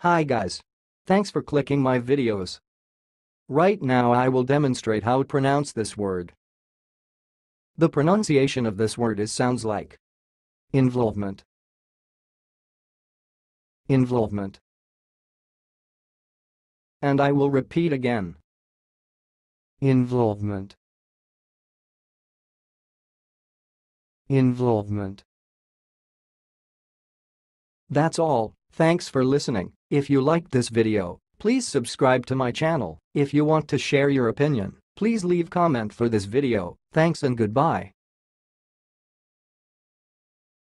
Hi guys. Thanks for clicking my videos. Right now I will demonstrate how to pronounce this word. The pronunciation of this word sounds like involvement. Involvement. And I will repeat again. Involvement. Involvement. That's all. Thanks for listening. If you liked this video, please subscribe to my channel. If you want to share your opinion, please leave comment for this video. Thanks and goodbye.